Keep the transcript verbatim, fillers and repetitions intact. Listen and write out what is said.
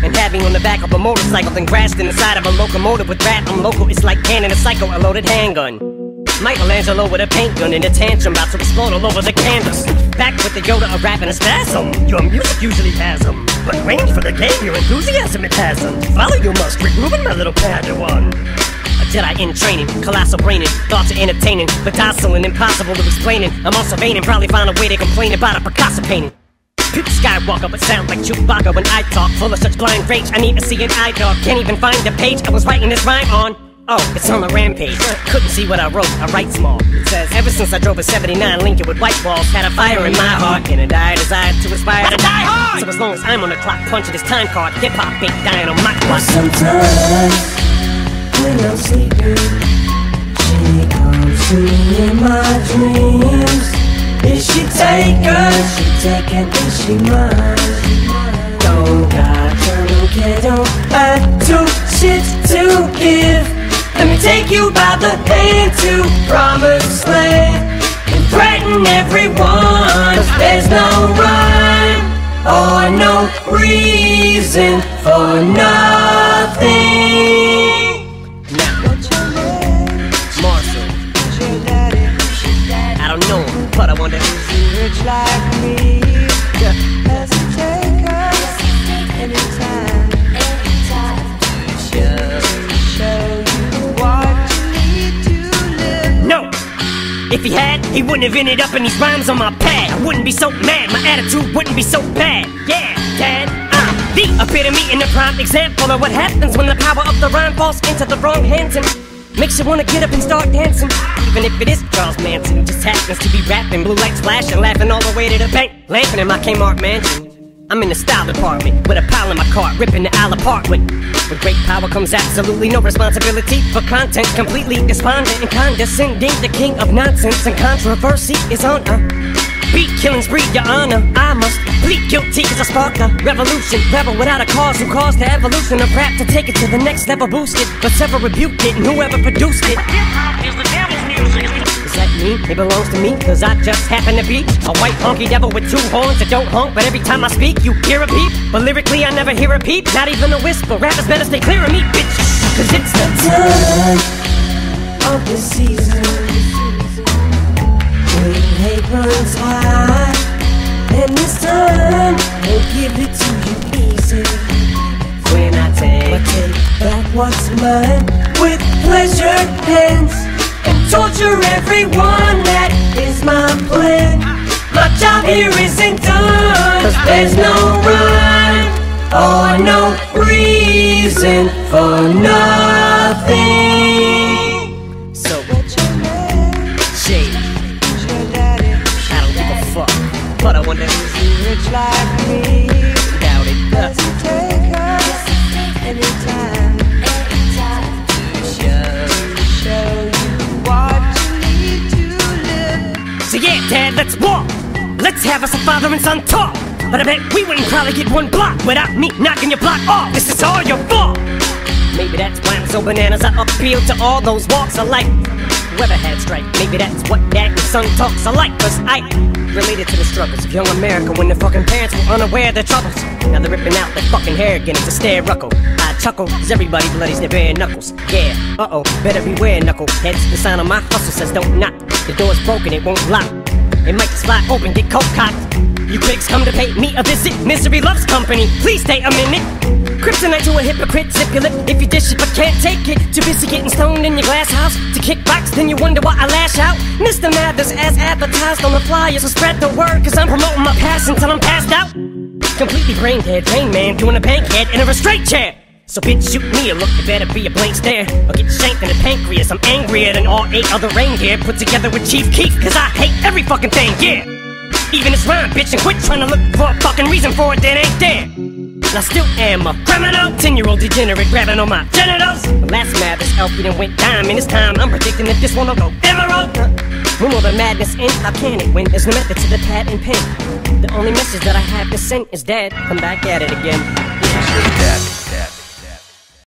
and had me on the back of a motorcycle, then crashed in the side of a locomotive with rat. I'm local, it's like handing a psycho a loaded handgun. Michelangelo with a paint gun and a tantrum about to explode all over the canvas. Back with the Yoda, a rap and a spasm. Your music usually has them, but range for the game, your enthusiasm it has them. Follow your must, Rubin, my little Padawan. A Jedi in training, colossal braining, thoughts are entertaining, but docile and impossible to explaining. I'm also vain and probably find a way to complain about a Picasso painting. Puke Skywalker, but sound like Chewbacca when I talk, full of such blind rage. I need to see an eye dog, can't even find the page I was writing this rhyme on. Oh, it's on the rampage. Couldn't see what I wrote, I write small. It says, ever since I drove a seventy-nine Lincoln with white walls, had a fire in my heart and a dire desire to aspire to die hard. So as long as I'm on the clock, punching this time card, hip-hop ain't dying on my clock. Sometimes when I'm sleeping, she comes to me in my dreams. Is she taken? Is she taken? Is she mine? Don't got time, don't care, don't have two shit to give. Let me take you by the hand to promised land and threaten everyone, 'cause there's no rhyme or no reason for nothing. Now, what's your name? Marshall. Who's your daddy? Who's your daddy? I don't know him, but I wonder Is he rich like me? yeah. Does he take us anytime? No! If he had, he wouldn't have ended up in these rhymes on my pad. I wouldn't be so mad, my attitude wouldn't be so bad. Yeah, Dad, I'm the epitome and the prime example of what happens when the power of the rhyme falls into the wrong hands and makes you wanna get up and start dancing. Even if it is Charles Manson, who just happens to be rapping, blue lights flashing, laughing all the way to the bank, laughing in my Kmart mansion. I'm in the style department with a pile in my cart, ripping the aisle apart with With great power comes absolutely no responsibility for content, completely despondent and condescending. The king of nonsense and controversy is on a beat killing spree, your honor. I must plead guilty cause I sparked a revolution, rebel without a cause who caused the evolution of rap to take it to the next level, boosted, but several rebuked it and whoever produced it. Hip-hop is the devil's music. Does that mean it belongs to me? Cause I just happen to be a white honky devil with two horns that don't honk, but every time I speak you hear a beep. But lyrically I never hear a peep, not even a whisper. Rappers better stay clear of me, bitch, cause it's the time of the season when hate runs high, and this time I'll give it to you easy. when I take, I take back what's mine with pleasured hands and torture everyone. That is my plan. My job here isn't done, 'cause there's no rhyme or no reason for nothing. So What's your name? shade, Who's your daddy? I don't give a fuck, but I wonder Is he rich like me? doubt it. Does he take us anytime? Show you what you need to live. So yeah, Dad, let's walk. Let's have us a father and son talk. But I bet we wouldn't probably get one block without me knocking your block off. This is all your fault. Maybe that's why I'm so bananas. I appeal to all those walks of life. Whoever had strike, maybe that's what Dad and son talks alike. Cause I related to the struggles of young America when their fucking parents were unaware of their troubles. Now they're ripping out their fucking hair again, it's a stare ruckle. I chuckle, cause everybody bloodies their bare knuckles. Yeah, uh-oh, better beware knuckleheads. The sign on my hustle says don't knock. The door's broken, it won't lock. It might just slide open, get cold cocked. You pigs come to pay me a visit. Misery loves company, please stay a minute. Kryptonite to a hypocrite, zip your lip if you dish it but can't take it. Too busy getting stoned in your glass house to kickbox, then you wonder why I lash out. Mister Mathers as advertised on the flyers, so spread the word cause I'm promoting my past until I'm passed out. Completely brain dead, Rain Man doing a bankhead in a restraint chair. So bitch, shoot me a look, it better be a blank stare or get shanked in the pancreas. I'm angrier than all eight other reindeer put together with Chief Keef, cause I hate every fucking thing, yeah. Even this rhyme, bitch, and quit trying to look for a fucking reason for it that ain't there. And I still am a criminal, ten-year-old degenerate grabbing on my genitals. The last map is elf, we done went diamond. This time I'm predicting that this one'll go emerald. When will the madness end? How can it win? There's no method to the pad and pen. The only message that I have to send is dead. Come back at it again.